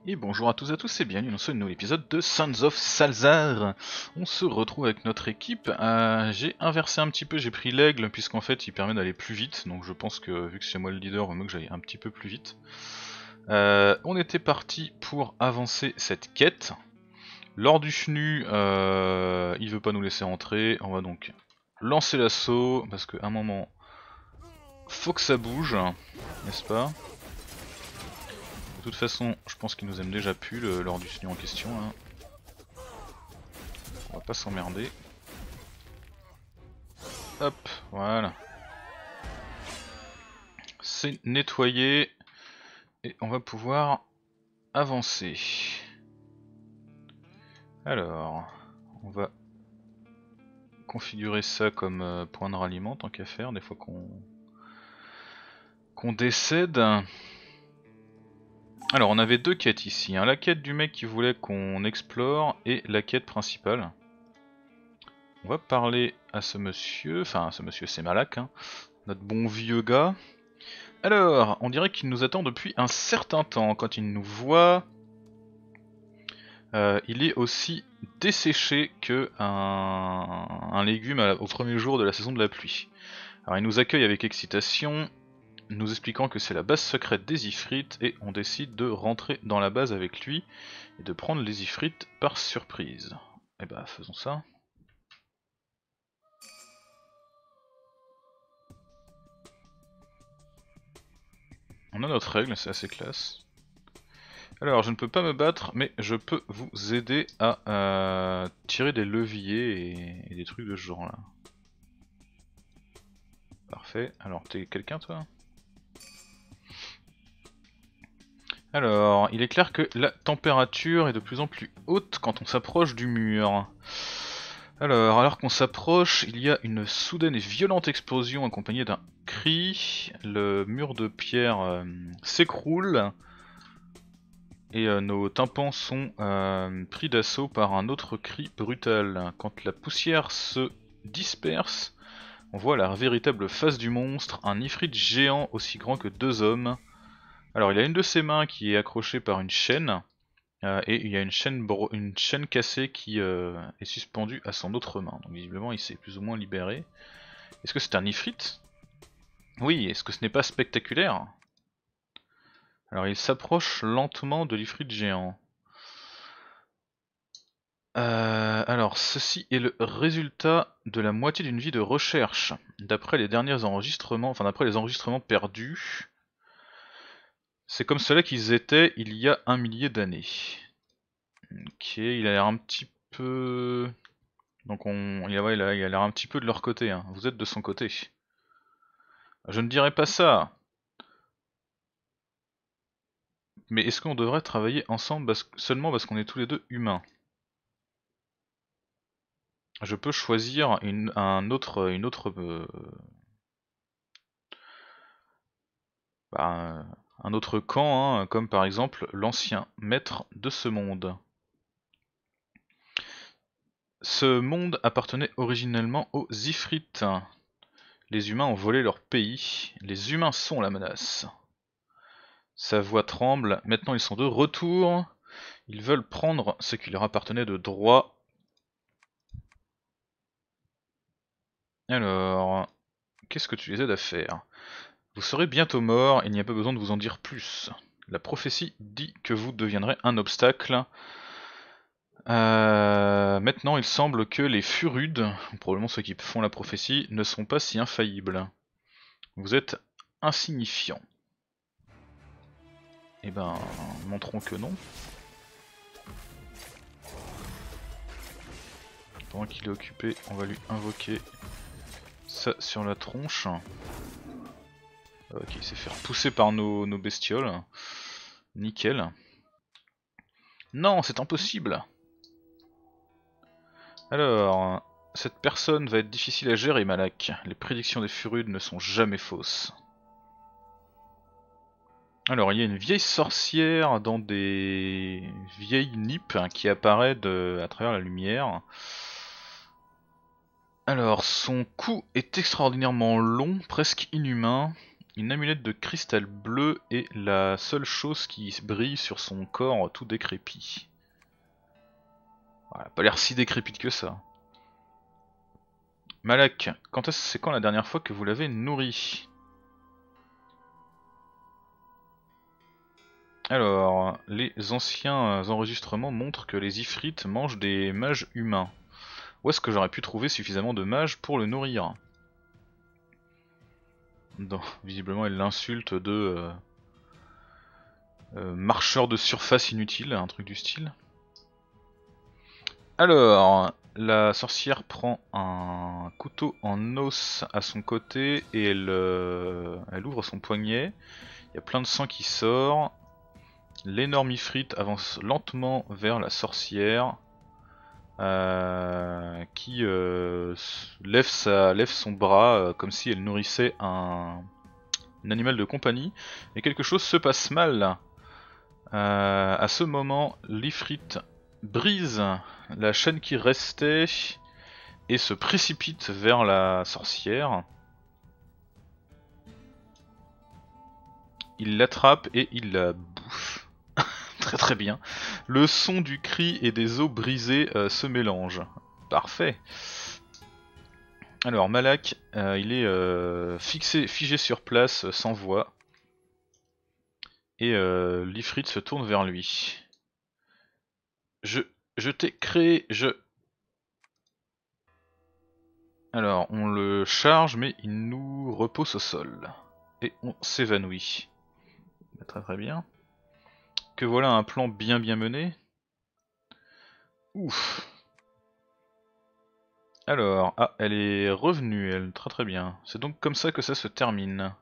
Et bonjour à tous et à tous et bienvenue dans ce nouvel épisode de Sons of Salzar. On se retrouve avec notre équipe. J'ai inversé un petit peu, j'ai pris l'aigle puisqu'en fait il permet d'aller plus vite. Donc je pense que vu que c'est moi le leader, il vaut mieux que j'aille un petit peu plus vite. On était parti pour avancer cette quête. Lors du chenus, il veut pas nous laisser entrer. On va donc lancer l'assaut parce qu'à un moment, faut que ça bouge, n'est-ce pas? De toute façon, je pense qu'il nous aime déjà plus lors du chenus en question. Hein. On va pas s'emmerder. Hop, voilà. C'est nettoyé. Et on va pouvoir avancer. Alors, on va configurer ça comme point de ralliement tant qu'à faire, des fois qu'on décède. Alors, on avait deux quêtes ici. Hein. La quête du mec qui voulait qu'on explore et la quête principale. On va parler à ce monsieur, enfin ce monsieur c'est Malak, hein, notre bon vieux gars. Alors, on dirait qu'il nous attend depuis un certain temps. Quand il nous voit, il est aussi desséché que un légume au premier jour de la saison de la pluie. Alors il nous accueille avec excitation, nous expliquant que c'est la base secrète des Ifrites et on décide de rentrer dans la base avec lui et de prendre les Ifrites par surprise. Et bah faisons ça. On a notre règle, c'est assez classe. Alors je ne peux pas me battre mais je peux vous aider à tirer des leviers et des trucs de ce genre là. Parfait, alors t'es quelqu'un toi? Alors, il est clair que la température est de plus en plus haute quand on s'approche du mur. Alors qu'on s'approche, il y a une soudaine et violente explosion accompagnée d'un cri. Le mur de pierre s'écroule et nos tympans sont pris d'assaut par un autre cri brutal. Quand la poussière se disperse, on voit la véritable face du monstre, un ifrit géant aussi grand que deux hommes. Alors il a une de ses mains qui est accrochée par une chaîne, et il y a une chaîne cassée qui est suspendue à son autre main. Donc visiblement il s'est plus ou moins libéré. Est-ce que c'est un ifrit? Oui, est-ce que ce n'est pas spectaculaire? Alors il s'approche lentement de l'ifrit géant. Alors ceci est le résultat de la moitié d'une vie de recherche, d'après les derniers enregistrements, enfin d'après les enregistrements perdus. C'est comme cela qu'ils étaient il y a 1 millier d'années. Ok, il a l'air un petit peu... Donc ouais, il a l'air un petit peu de leur côté, hein. Vous êtes de son côté. Je ne dirais pas ça. Mais est-ce qu'on devrait travailler ensemble seulement parce qu'on est tous les deux humains? Je peux choisir bah, un autre camp, hein, comme par exemple l'ancien maître de ce monde. Ce monde appartenait originellement aux Ifrites. Les humains ont volé leur pays. Les humains sont la menace. Sa voix tremble. Maintenant ils sont de retour. Ils veulent prendre ce qui leur appartenait de droit. Alors, qu'est-ce que tu les aides à faire? Vous serez bientôt mort, il n'y a pas besoin de vous en dire plus. La prophétie dit que vous deviendrez un obstacle. Maintenant, il semble que les Furudes, probablement ceux qui font la prophétie, ne sont pas si infaillibles. Vous êtes insignifiant. Eh ben, montrons que non. Pendant qu'il est occupé, on va lui invoquer ça sur la tronche. Ok, il s'est fait repousser par nos bestioles. Nickel. Non, c'est impossible. Alors, cette personne va être difficile à gérer, Malak. Les prédictions des Furudes ne sont jamais fausses. Alors, il y a une vieille sorcière dans des vieilles nippes qui apparaît à travers la lumière. Alors, son cou est extraordinairement long, presque inhumain. Une amulette de cristal bleu est la seule chose qui brille sur son corps tout décrépit. Voilà, pas l'air si décrépite que ça. Malak, c'est quand la dernière fois que vous l'avez nourri? Alors, les anciens enregistrements montrent que les Ifrites mangent des mages humains. Où est-ce que j'aurais pu trouver suffisamment de mages pour le nourrir? Non, visiblement elle l'insulte de marcheur de surface inutile, un truc du style. Alors, la sorcière prend un couteau en os à son côté et elle ouvre son poignet. Il y a plein de sang qui sort. L'énorme ifrite avance lentement vers la sorcière qui lève son bras comme si elle nourrissait un animal de compagnie. Et quelque chose se passe mal. À ce moment, l'ifrite brise la chaîne qui restait et se précipite vers la sorcière. Il l'attrape et il la bouffe. Très très bien. Le son du cri et des os brisés se mélangent. Parfait. Alors Malak, il est figé sur place, sans voix. Et l'Ifrit se tourne vers lui. Je t'ai créé, Alors, on le charge, mais il nous repose au sol. Et on s'évanouit. Très très bien. Que voilà un plan bien mené. Ouf. Alors, ah, elle est revenue, elle, très très bien. C'est donc comme ça que ça se termine.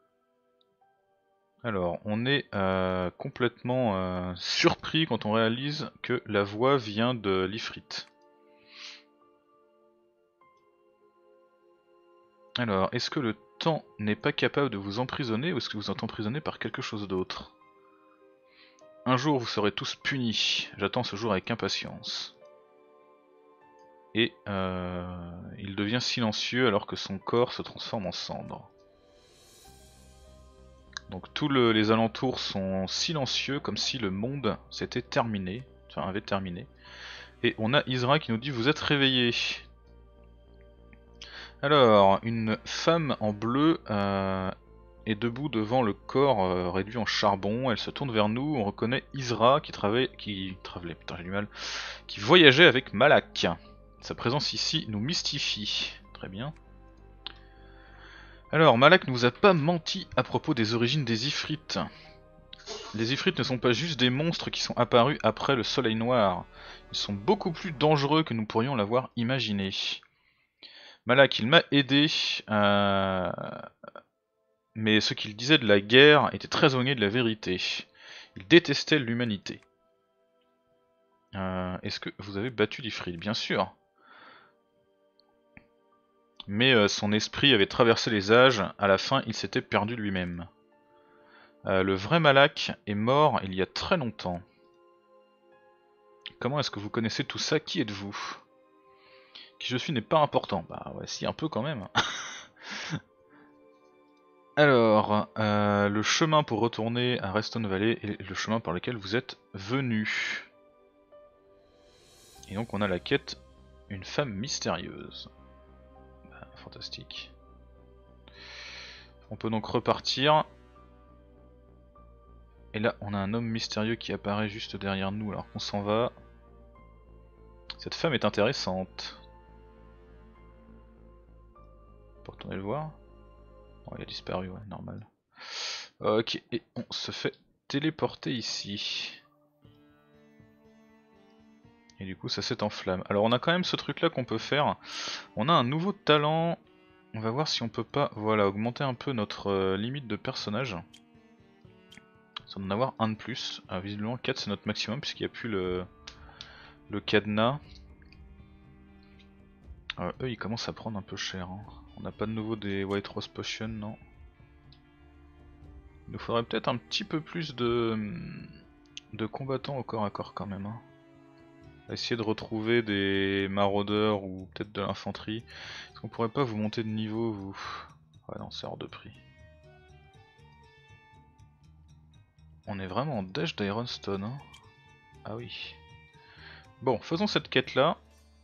Alors, on est complètement surpris quand on réalise que la voix vient de l'Ifrit. Alors, est-ce que le temps n'est pas capable de vous emprisonner ou est-ce que vous êtes emprisonné par quelque chose d'autre? Un jour vous serez tous punis, j'attends ce jour avec impatience. Et il devient silencieux alors que son corps se transforme en cendre. Donc tous les alentours sont silencieux comme si le monde s'était terminé, enfin avait terminé. Et on a Isra qui nous dit vous êtes réveillés. Alors, une femme en bleu est debout devant le corps réduit en charbon. Elle se tourne vers nous. On reconnaît Isra qui voyageait avec Malak. Sa présence ici nous mystifie. Très bien. Alors, Malak ne vous a pas menti à propos des origines des Ifrites. Les Ifrites ne sont pas juste des monstres qui sont apparus après le soleil noir. Ils sont beaucoup plus dangereux que nous pourrions l'avoir imaginé. Malak, il m'a aidé, mais ce qu'il disait de la guerre était très éloigné de la vérité. Il détestait l'humanité. Est-ce que vous avez battu l'Ifrit? Bien sûr. Mais son esprit avait traversé les âges, à la fin il s'était perdu lui-même. Le vrai Malak est mort il y a très longtemps. Comment est-ce que vous connaissez tout ça? Qui êtes-vous? Qui je suis n'est pas important. Bah ouais, si, un peu quand même. Alors, le chemin pour retourner à Reston Valley est le chemin par lequel vous êtes venu. Et donc on a la quête, une femme mystérieuse. Bah, fantastique. On peut donc repartir. Et là on a un homme mystérieux qui apparaît juste derrière nous alors qu'on s'en va. Cette femme est intéressante. On peut retourner le voir. Oh, il a disparu, ouais, normal. Ok, et on se fait téléporter ici. Et du coup ça s'enflamme. Alors on a quand même ce truc là qu'on peut faire. On a un nouveau talent. On va voir si on peut pas, voilà, augmenter un peu notre limite de personnage. Sans en avoir un de plus. Visiblement 4 c'est notre maximum puisqu'il n'y a plus le cadenas. Eux ils commencent à prendre un peu cher. Hein. On n'a pas de nouveau des White Rose Potion, non. Il nous faudrait peut-être un petit peu plus de combattants au corps à corps quand même. Hein. On va essayer de retrouver des maraudeurs ou peut-être de l'infanterie. Est-ce qu'on pourrait pas vous monter de niveau vous? Ouais non c'est hors de prix. On est vraiment en dèche d'Ironstone. Hein. Ah oui. Bon, faisons cette quête là.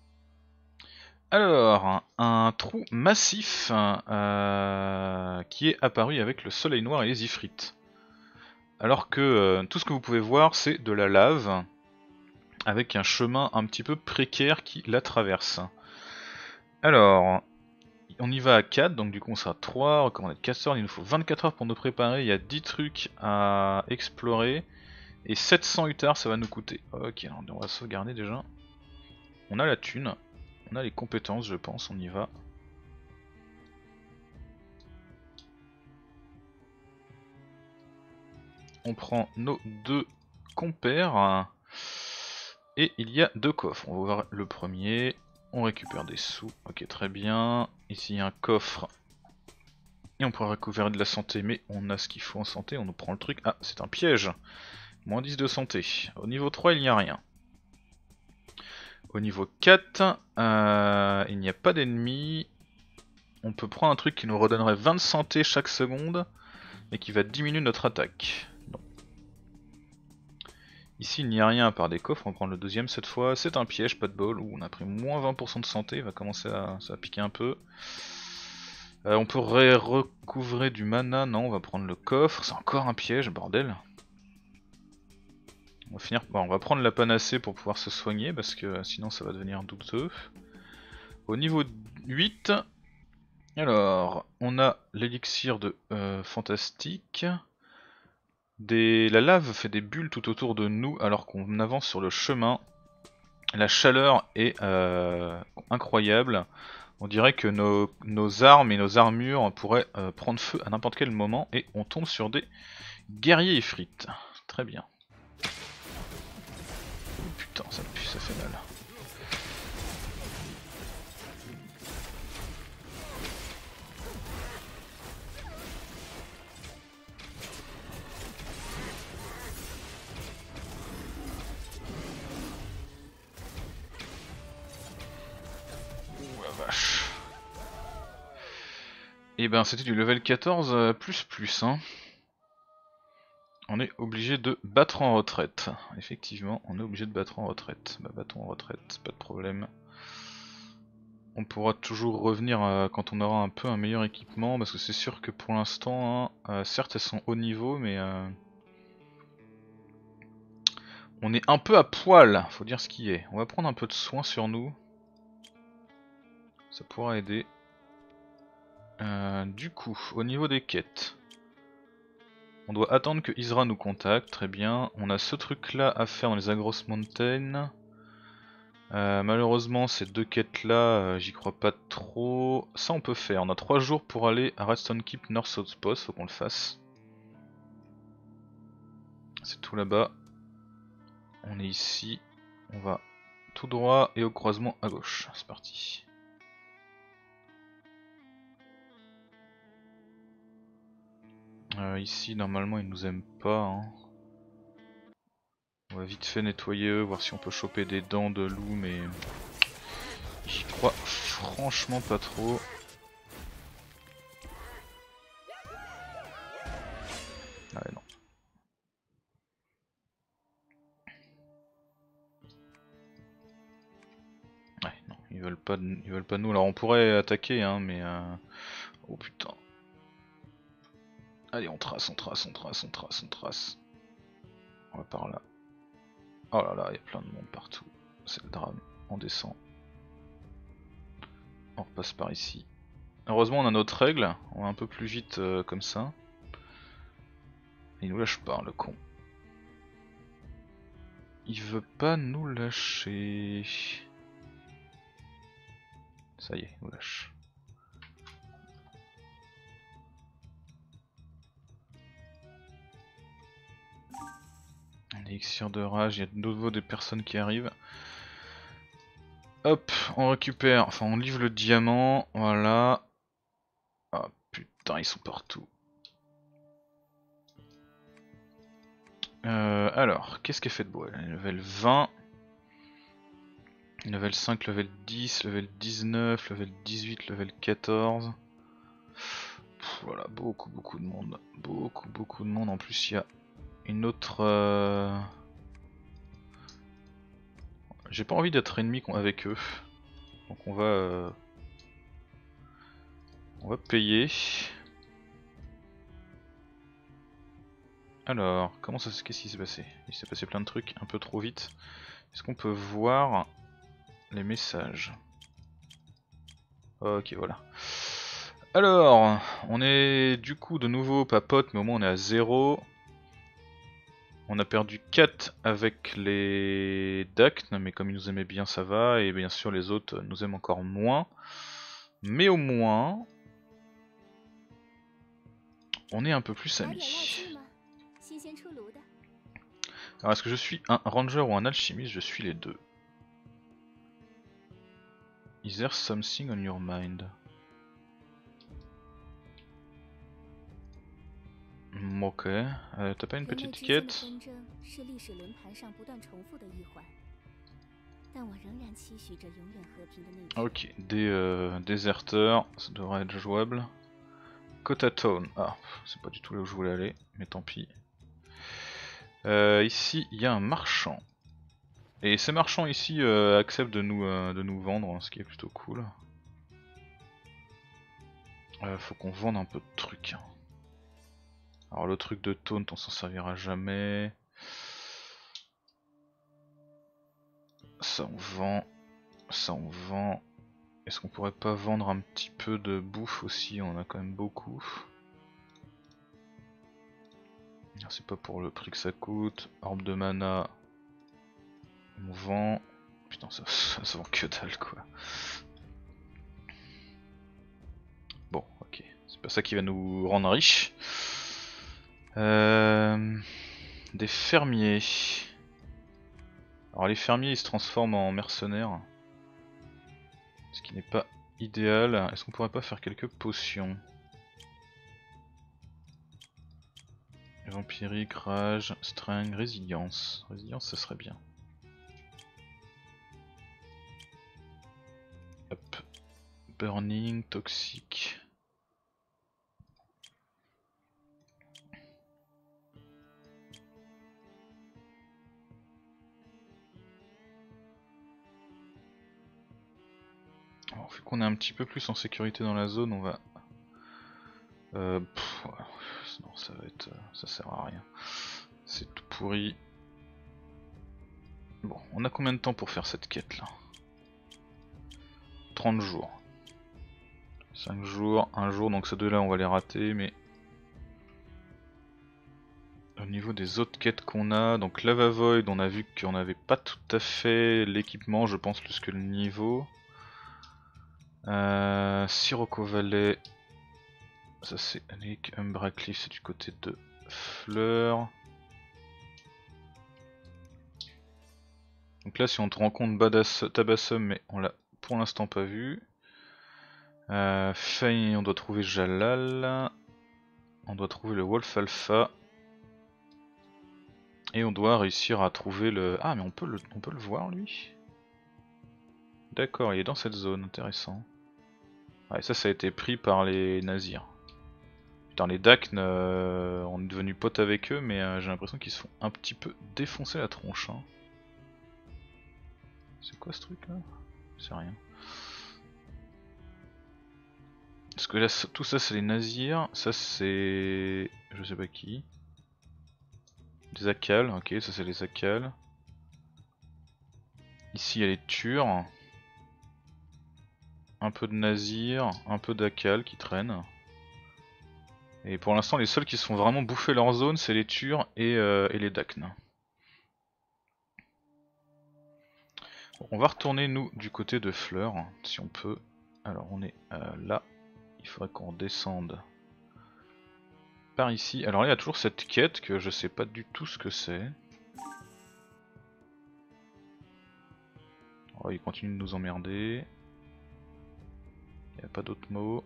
Alors, un trou massif qui est apparu avec le soleil noir et les ifrites. Alors que tout ce que vous pouvez voir c'est de la lave avec un chemin un petit peu précaire qui la traverse. Alors, on y va à 4, donc du coup on sera 3, recommandé de 4 heures, il nous faut 24 heures pour nous préparer, il y a 10 trucs à explorer, et 700 UTAR ça va nous coûter. Ok, alors on va sauvegarder déjà. On a la thune, on a les compétences je pense, on y va. On prend nos 2 compères, et il y a 2 coffres, on va voir le premier, on récupère des sous, ok très bien, ici il y a un coffre. Et on pourra récupérer de la santé, mais on a ce qu'il faut en santé, on nous prend le truc. Ah, c'est un piège. Moins 10 de santé. Au niveau 3, il n'y a rien. Au niveau 4, il n'y a pas d'ennemis. On peut prendre un truc qui nous redonnerait 20 de santé chaque seconde, mais qui va diminuer notre attaque. Non. Ici, il n'y a rien à part des coffres, on va prendre le deuxième cette fois. C'est un piège, pas de bol, où on a pris moins 20% de santé, il va commencer à, ça va piquer un peu. On peut recouvrer du mana, non, on va prendre le coffre, c'est encore un piège, bordel. On va finir, bon, on va prendre la panacée pour pouvoir se soigner, parce que sinon ça va devenir douteux. Au niveau 8, alors, on a l'élixir de fantastique. La lave fait des bulles tout autour de nous alors qu'on avance sur le chemin. La chaleur est incroyable. On dirait que nos armes et nos armures pourraient prendre feu à n'importe quel moment et on tombe sur des guerriers ifrites. Très bien. Putain, ça pue, ça fait mal. Ouh la vache. Et ben c'était du level 14 hein. On est obligé de battre en retraite. Effectivement, on est obligé de battre en retraite. Bah battons en retraite, pas de problème. On pourra toujours revenir quand on aura un peu un meilleur équipement, parce que c'est sûr que pour l'instant, hein, certes elles sont haut niveau, mais on est un peu à poil, faut dire ce qui est. On va prendre un peu de soin sur nous. Ça pourra aider. Du coup, au niveau des quêtes, on doit attendre que Isra nous contacte, très bien. On a ce truc là à faire dans les Agros Mountains. Malheureusement ces deux quêtes là, j'y crois pas trop. Ça on peut faire, on a 3 jours pour aller à Redstone Keep North Outpost, faut qu'on le fasse. C'est tout là-bas. On est ici, on va tout droit et au croisement à gauche, c'est parti. Ici normalement ils nous aiment pas. Hein. On va vite fait nettoyer eux, voir si on peut choper des dents de loup, mais j'y crois franchement pas trop. Ah ouais, non. Ouais, non, ils veulent pas de nous. Alors on pourrait attaquer, hein, mais oh putain. Allez, on trace, on trace, on trace, on trace, on trace. On va par là. Oh là là, il y a plein de monde partout. C'est le drame. On descend. On repasse par ici. Heureusement, on a notre règle. On va un peu plus vite comme ça. Il nous lâche pas, le con. Il veut pas nous lâcher. Ça y est, il nous lâche. Un élixir de rage, il y a de nouveau des personnes qui arrivent. Hop, on récupère, enfin on livre le diamant, voilà. Ah putain, ils sont partout. Alors, qu'est-ce qu'elle fait de beau? Elle est level 20. Level 5, level 10, level 19, level 18, level 14. Pff, voilà, beaucoup de monde. Beaucoup de monde. En plus, il y a une autre... J'ai pas envie d'être ennemi avec eux. Donc on va payer. Alors, qu'est-ce qui s'est passé? Il s'est passé plein de trucs un peu trop vite. Est-ce qu'on peut voir les messages? Ok, voilà. Alors, on est du coup de nouveau pas potes, mais au moins on est à 0. On a perdu 4 avec les Dacnes, mais comme ils nous aimaient bien ça va, et bien sûr les autres nous aiment encore moins. Mais au moins, on est un peu plus amis. Alors est-ce que je suis un ranger ou un alchimiste? Je suis les deux. Is there something on your mind? Ok, t'as pas une petite quête? Ok, des déserteurs, ça devrait être jouable. Kota Town, ah, c'est pas du tout là où je voulais aller, mais tant pis. Ici, il y a un marchand. Et ces marchands ici acceptent de nous vendre, ce qui est plutôt cool. Faut qu'on vende un peu de trucs. Alors le truc de taunt, on s'en servira jamais. Ça on vend, ça on vend. Est-ce qu'on pourrait pas vendre un petit peu de bouffe aussi? On en a quand même beaucoup. C'est pas pour le prix que ça coûte. Orbe de mana, on vend. Putain, ça se vend que dalle quoi. Bon, ok. C'est pas ça qui va nous rendre riches. Des fermiers. Alors les fermiers ils se transforment en mercenaires. Ce qui n'est pas idéal. Est-ce qu'on pourrait pas faire quelques potions? Vampirique, rage, strength, résilience. Résilience ça serait bien. Hop. Burning, toxique. Alors, vu qu'on est un petit peu plus en sécurité dans la zone, on va... ouais. Non, ça va être... ça sert à rien. C'est tout pourri. Bon, on a combien de temps pour faire cette quête là? 30 jours. 5 jours, 1 jour, donc ces deux là on va les rater, mais... Au niveau des autres quêtes qu'on a, donc Lava Void, on a vu qu'on n'avait pas tout à fait l'équipement, je pense, plus que le niveau. Sirocco Valley, ça c'est Nick. Umbra Cliff, c'est du côté de Fleur. Donc là, si on te rend compte Tabassum, mais on l'a pour l'instant pas vu. Faye, on doit trouver Jalal. On doit trouver le Wolf Alpha. Et on doit réussir à trouver le... Ah mais on peut le voir lui. D'accord, il est dans cette zone, intéressant. Ouais, ça a été pris par les nazirs. Putain, les Dacnes, on est devenu potes avec eux, mais j'ai l'impression qu'ils se font un petit peu défoncer la tronche. Hein. C'est quoi ce truc là? C'est rien. Parce que là, tout ça c'est les nazirs, ça c'est... je sais pas qui. Des Akals, ok, ça c'est les Akals. Ici il y a les Turs. Un peu de nazirs, un peu d'Akals qui traînent. Et pour l'instant les seuls qui se font vraiment bouffer leur zone c'est les Turs et les Dacnes. Bon, on va retourner nous du côté de Fleur, si on peut. Alors on est là, il faudrait qu'on descende par ici. Alors là il y a toujours cette quête que je sais pas du tout ce que c'est. Oh, il continue de nous emmerder. Il n'y a pas d'autres mots.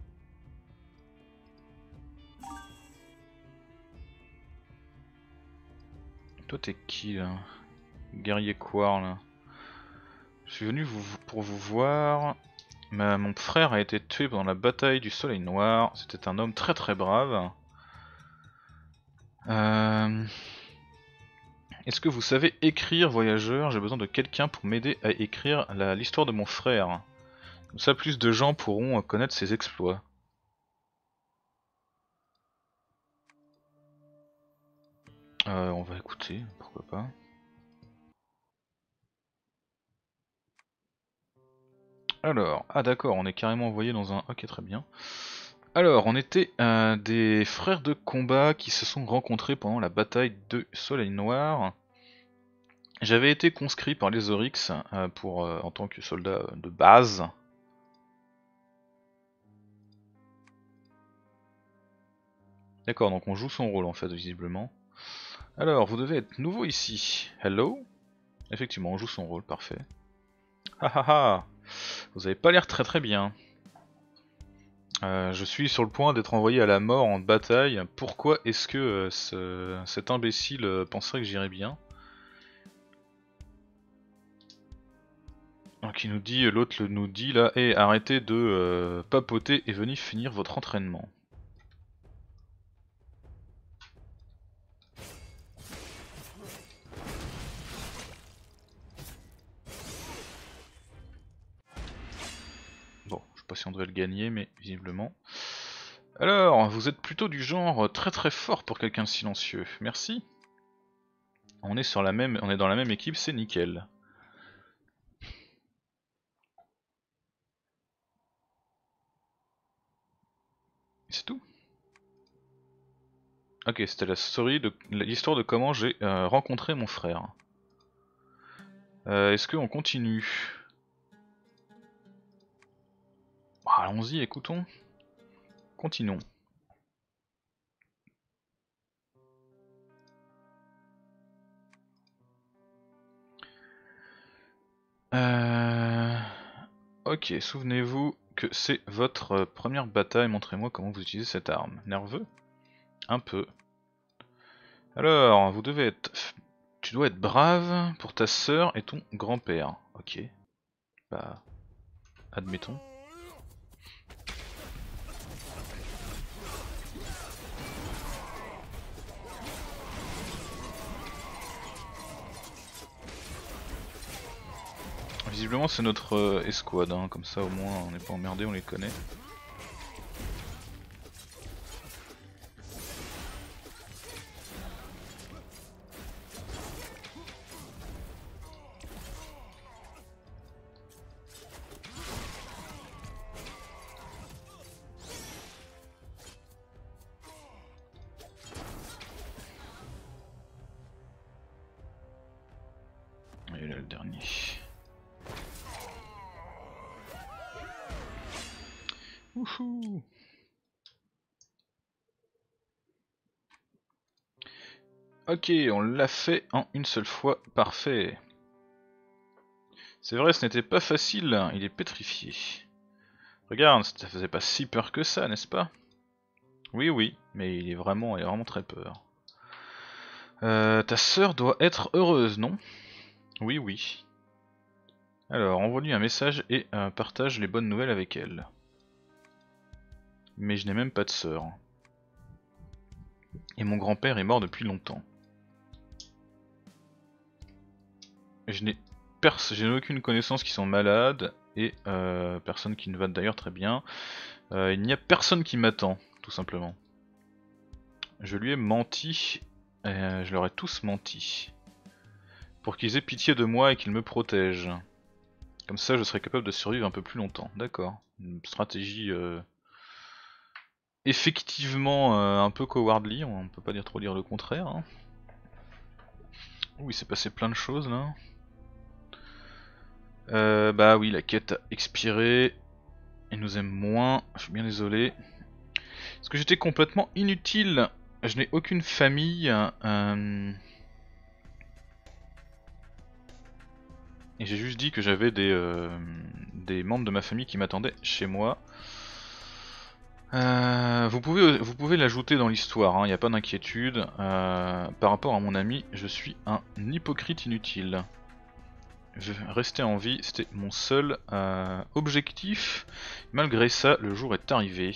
Toi t'es qui là? Guerrier Quar là. Je suis venu pour vous voir. Mon frère a été tué pendant la bataille du Soleil Noir. C'était un homme très très brave. Est-ce que vous savez écrire, voyageur? J'ai besoin de quelqu'un pour m'aider à écrire l'histoire de mon frère. Comme ça, plus de gens pourront connaître ses exploits. On va écouter, pourquoi pas. Alors, ah d'accord, on est carrément envoyé dans un... Ok, très bien. Alors, on était des frères de combat qui se sont rencontrés pendant la bataille de Soleil Noir. J'avais été conscrit par les Oryx en tant que soldat de base. D'accord, donc on joue son rôle en fait, visiblement. Alors, vous devez être nouveau ici. Hello? Effectivement, on joue son rôle, parfait. Ah ah ah! Vous avez pas l'air très très bien. Je suis sur le point d'être envoyé à la mort en bataille. Pourquoi est-ce que cet imbécile penserait que j'irais bien? Donc il nous dit, l'autre nous dit là, hey, arrêtez de papoter et venez finir votre entraînement. Bon, je sais pas si on devait le gagner, mais visiblement. Alors, vous êtes plutôt du genre très très fort pour quelqu'un de silencieux. Merci. On est dans la même équipe, c'est nickel. C'est tout. Ok, c'était l'histoire de comment j'ai rencontré mon frère. Est-ce qu'on continue? Bah, allons-y, écoutons. Continuons. Ok, souvenez-vous que c'est votre première bataille. Montrez-moi comment vous utilisez cette arme. Nerveux? Un peu. Alors, tu dois être brave pour ta sœur et ton grand-père. Ok. Bah, admettons. Visiblement c'est notre escouade, hein. Comme ça au moins on n'est pas emmerdé, on les connaît. Et là le dernier. Wouhou! Ok, on l'a fait en une seule fois, parfait. C'est vrai, ce n'était pas facile, il est pétrifié. Regarde, ça faisait pas si peur que ça, n'est-ce pas? Oui, oui, mais il a vraiment très peur. Ta sœur doit être heureuse, non? Oui, oui. Alors, envoie-lui un message et partage les bonnes nouvelles avec elle. Mais je n'ai même pas de sœur. Et mon grand-père est mort depuis longtemps. Je n'ai aucune connaissance qui sont malades et personne qui ne va d'ailleurs très bien. Il n'y a personne qui m'attend, tout simplement. Je lui ai menti, je leur ai tous menti. Pour qu'ils aient pitié de moi et qu'ils me protègent. Comme ça je serai capable de survivre un peu plus longtemps. D'accord. Une stratégie effectivement un peu cowardly, on peut pas trop dire le contraire. Hein. Ouh, il s'est passé plein de choses là. Bah oui, la quête a expiré. Il nous aime moins, je suis bien désolé. Est-ce que j'étais complètement inutile? Je n'ai aucune famille. Et j'ai juste dit que j'avais des membres de ma famille qui m'attendaient chez moi. Vous pouvez l'ajouter dans l'histoire, il n'y a pas d'inquiétude. Par rapport à mon ami, je suis un hypocrite inutile. Rester en vie, c'était mon seul objectif. Malgré ça, le jour est arrivé.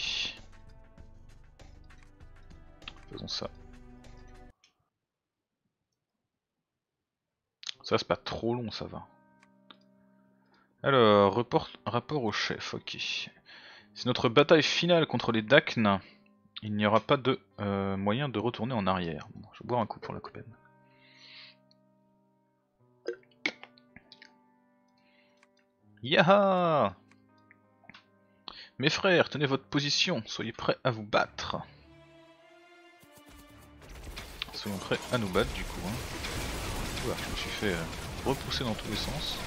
Faisons ça. Ça c'est pas trop long, ça va. Alors, rapport au chef, ok. C'est notre bataille finale contre les Dachn. Il n'y aura pas de moyen de retourner en arrière. Bon, je vais boire un coup pour la copaine. Yaha! Mes frères, tenez votre position, soyez prêts à vous battre. Soyons prêts à nous battre du coup. Hein. Voilà, je me suis fait repousser dans tous les sens.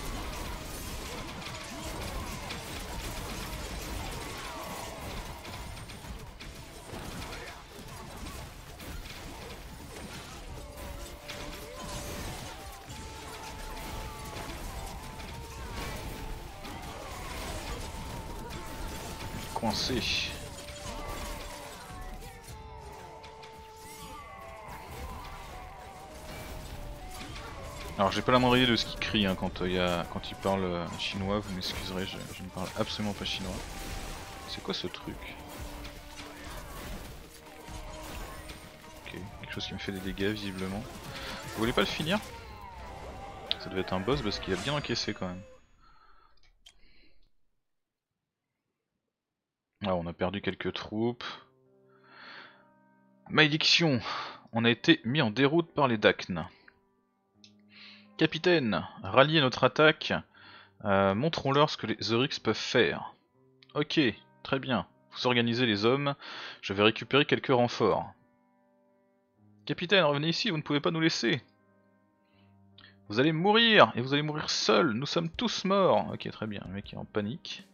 Coincé. Alors j'ai pas la moindre idée de ce qu'il crie hein, quand il parle chinois, vous m'excuserez, je ne parle absolument pas chinois. C'est quoi ce truc? Ok, quelque chose qui me fait des dégâts visiblement. Vous voulez pas le finir? Ça devait être un boss parce qu'il a bien encaissé quand même. Ah, on a perdu quelques troupes. Malédiction! On a été mis en déroute par les Dachn. Capitaine, ralliez notre attaque. Montrons-leur ce que les Oryx peuvent faire. Ok, très bien. Vous organisez les hommes. Je vais récupérer quelques renforts. Capitaine, revenez ici, vous ne pouvez pas nous laisser. Vous allez mourir, et vous allez mourir seul. Nous sommes tous morts. Ok, très bien. Le mec est en panique.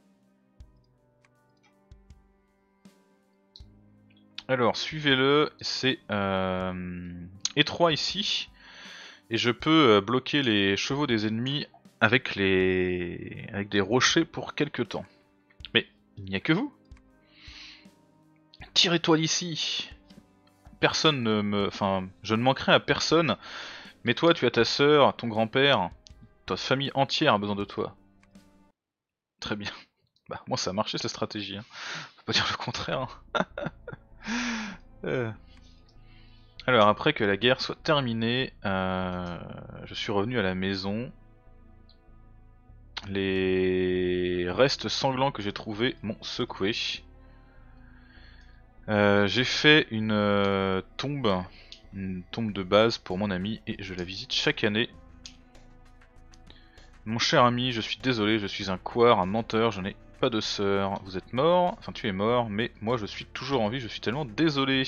Alors, suivez-le. C'est étroit ici. Et je peux bloquer les chevaux des ennemis avec des rochers pour quelques temps. Mais il n'y a que vous. Tirez-toi d'ici. Personne ne me... Enfin, je ne manquerai à personne. Mais toi, tu as ta sœur, ton grand-père, ta famille entière a besoin de toi. Très bien. Bah, moi ça a marché cette stratégie. Hein. Faut pas dire le contraire. Hein. Alors, après que la guerre soit terminée, je suis revenu à la maison. Les restes sanglants que j'ai trouvés m'ont secoué. J'ai fait une tombe de base pour mon ami et je la visite chaque année. Mon cher ami, je suis désolé, je suis un couard, un menteur, je n'ai pas de sœur. Vous êtes mort, enfin tu es mort, mais moi je suis toujours en vie, je suis tellement désolé.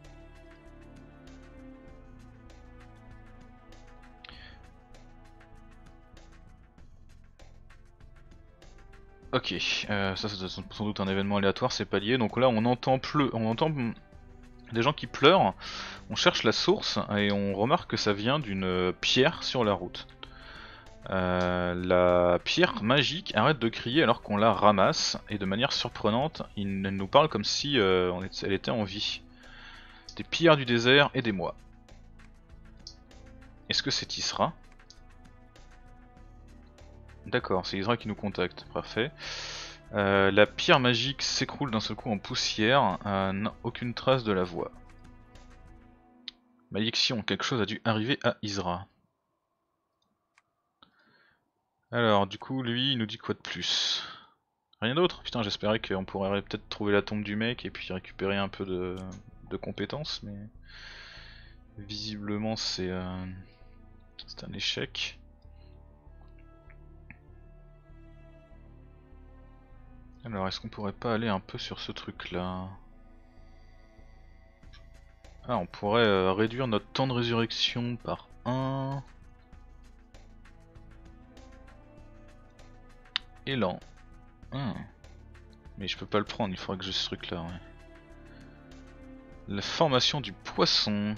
Ok, ça c'est sans doute un événement aléatoire, c'est pas lié. Donc là on entend des gens qui pleurent, on cherche la source et on remarque que ça vient d'une pierre sur la route. La pierre magique arrête de crier alors qu'on la ramasse et de manière surprenante, il nous parle comme si elle était en vie. Des pierres du désert, aidez-moi. Est-ce que c'est Isra? D'accord, c'est Isra qui nous contacte, parfait. La pierre magique s'écroule d'un seul coup en poussière, aucune trace de la voix. Malédiction, quelque chose a dû arriver à Isra. Alors, du coup, lui, il nous dit quoi de plus? Rien d'autre? Putain, j'espérais qu'on pourrait peut-être trouver la tombe du mec et puis récupérer un peu de compétences, mais... Visiblement, c'est un échec. Alors, est-ce qu'on pourrait pas aller un peu sur ce truc-là? Ah, on pourrait réduire notre temps de résurrection par 1. Élan. Mais je peux pas le prendre, il faudrait que j'ai ce truc là, ouais. La formation du poisson.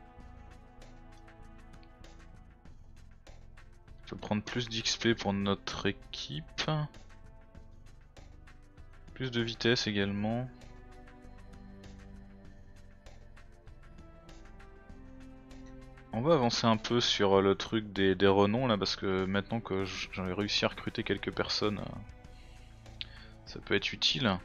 Je peux prendre plus d'XP pour notre équipe. Plus de vitesse également. On va avancer un peu sur le truc des renoms là, parce que maintenant que j'en ai réussi à recruter quelques personnes, ça peut être utile.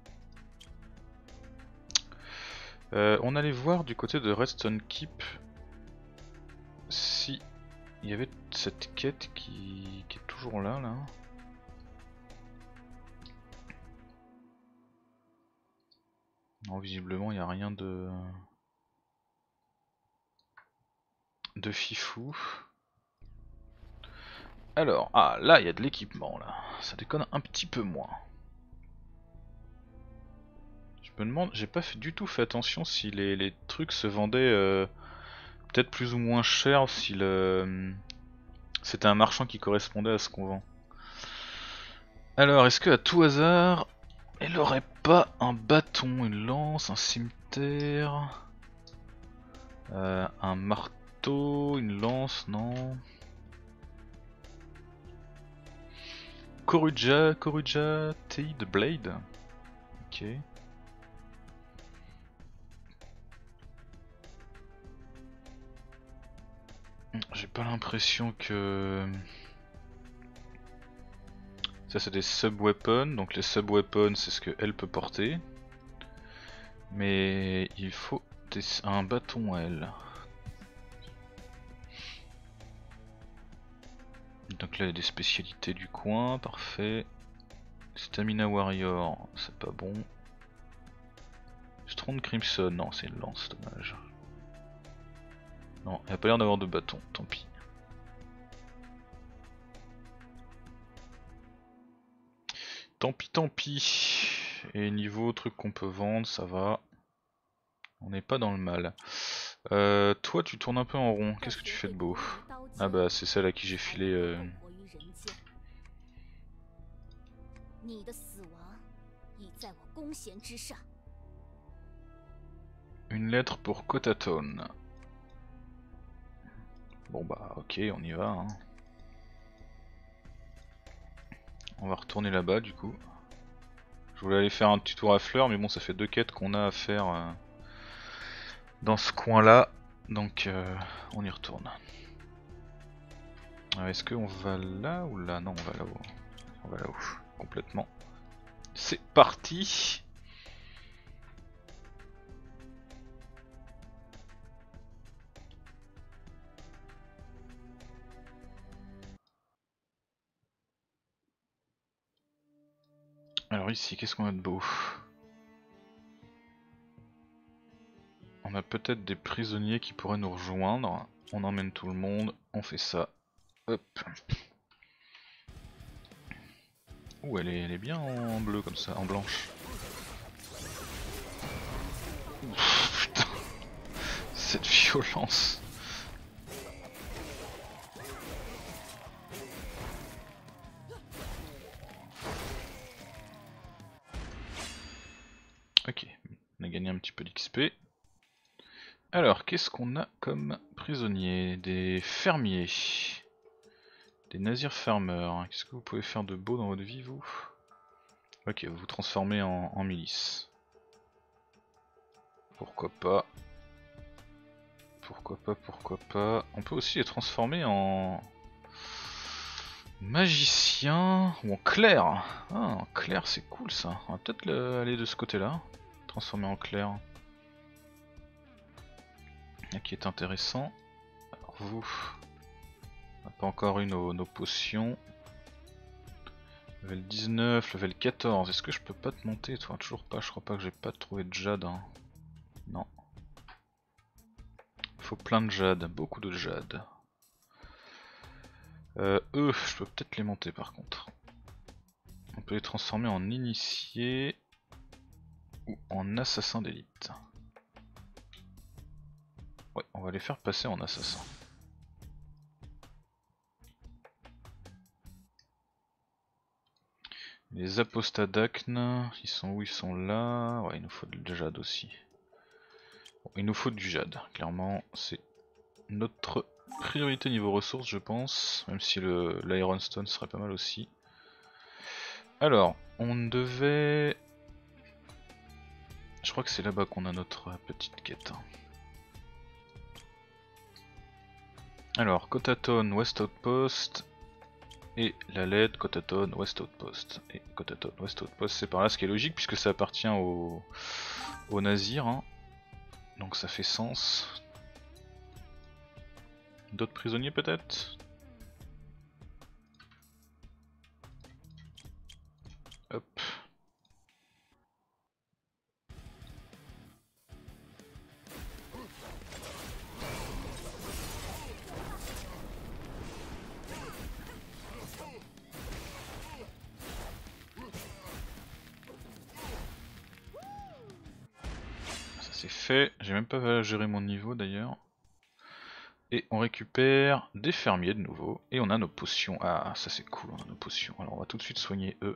On allait voir du côté de Redstone Keep il y avait cette quête qui est toujours là. Non, visiblement il n'y a rien de fifou. Alors, ah là il y a de l'équipement là, ça déconne un petit peu moins. Je me demande, j'ai pas du tout fait attention si les trucs se vendaient peut-être plus ou moins cher, si c'était un marchand qui correspondait à ce qu'on vend. Alors, est-ce que à tout hasard, elle aurait pas un bâton, une lance, un cimeterre, un marteau, une lance, non? Koruja Tei de Blade. Ok. J'ai pas l'impression que... Ça c'est des sub-weapons, donc les sub-weapons c'est ce qu'elle peut porter. Mais il faut un bâton à elle. Donc là il y a des spécialités du coin, parfait. Stamina Warrior, c'est pas bon. Strong Crimson, non c'est une lance, dommage. Non, il n'y a pas l'air d'avoir de bâton, tant pis. Tant pis. Et niveau truc qu'on peut vendre, ça va. On n'est pas dans le mal. Toi tu tournes un peu en rond, qu'est-ce que tu fais de beau? Ah bah c'est celle à qui j'ai filé... Une lettre pour Kotaton. Bon bah ok, on y va. Hein. On va retourner là-bas du coup. Je voulais aller faire un petit tour à fleurs, mais bon ça fait 2 quêtes qu'on a à faire dans ce coin-là. Donc on y retourne. Est-ce qu'on va là ou là? Non, on va là-haut. On va là-haut, complètement. C'est parti! Alors ici, qu'est-ce qu'on a de beau? On a peut-être des prisonniers qui pourraient nous rejoindre. On emmène tout le monde, on fait ça. Hop. Ouh, elle est bien en bleu comme ça, en blanche. Ouf, putain. Cette violence. Ok, on a gagné un petit peu d'XP. Alors, qu'est-ce qu'on a comme prisonniers? Des fermiers. Des nazirs farmers. Qu'est-ce que vous pouvez faire de beau dans votre vie, vous? Ok, vous vous transformez en milice. Pourquoi pas. Pourquoi pas. On peut aussi les transformer en... magicien ou en clerc. Ah, en clerc c'est cool ça. On va peut-être aller de ce côté-là. Transformer en clerc. Qui est intéressant. Alors vous, on n'a pas encore eu nos potions. Level 19, level 14. Est-ce que je peux pas te monter toi? Toujours pas, je crois pas que j'ai pas trouvé de jade. Hein. Non. Il faut plein de jade, beaucoup de jade. Eux, je peux peut-être les monter par contre. On peut les transformer en initiés ou en assassins d'élite. Ouais, on va les faire passer en assassins. Les apostats d'Acne, ils sont où? Ils sont là. Ouais, il nous faut du jade aussi. Bon, il nous faut du jade, clairement, c'est notre priorité niveau ressources, je pense. Même si l'Iron Stone serait pas mal aussi. Alors, on devait... Je crois que c'est là-bas qu'on a notre petite quête. Alors, Kotaton, West Outpost. Et la LED, Kotaton, West Outpost. Et Kotaton, West Outpost, c'est par là, ce qui est logique puisque ça appartient aux Nazirs. Hein. Donc ça fait sens. D'autres prisonniers peut-être? c'est fait, j'ai même pas géré mon niveau d'ailleurs. Et on récupère des fermiers de nouveau, et on a nos potions. Ah, ça c'est cool, on a nos potions. Alors on va tout de suite soigner eux.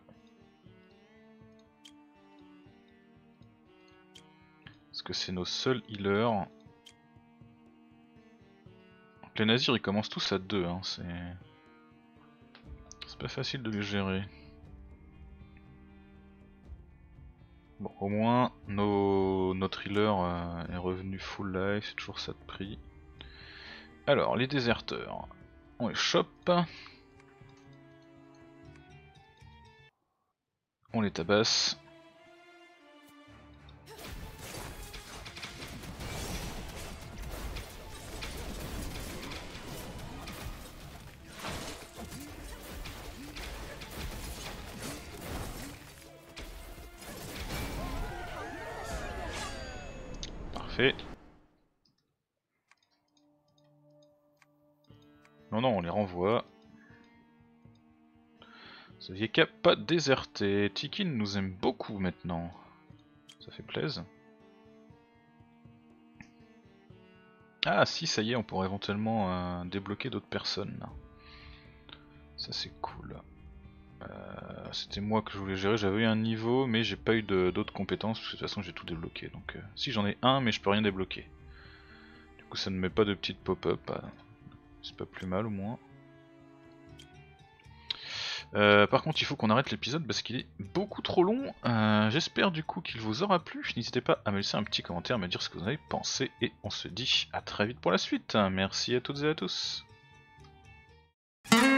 Parce que c'est nos seuls healers. Donc les nazirs ils commencent tous à 2, hein. C'est pas facile de les gérer. Bon, au moins notre healer est revenu full life, c'est toujours ça de prix. Alors, les déserteurs, on les chope. On les tabasse. Parfait. Non, non, on les renvoie. Vous saviez qu'à pas déserter. Tikin nous aime beaucoup maintenant. Ça fait plaisir. Ah si, ça y est, on pourrait éventuellement débloquer d'autres personnes. Ça c'est cool. C'était moi que je voulais gérer, j'avais eu un niveau mais j'ai pas eu d'autres compétences parce que de toute façon j'ai tout débloqué. Donc si j'en ai un mais je peux rien débloquer. Du coup ça ne met pas de petites pop-up, c'est pas plus mal au moins. Par contre il faut qu'on arrête l'épisode parce qu'il est beaucoup trop long. J'espère du coup qu'il vous aura plu. N'hésitez pas à me laisser un petit commentaire, à me dire ce que vous en avez pensé et on se dit à très vite pour la suite. Merci à toutes et à tous.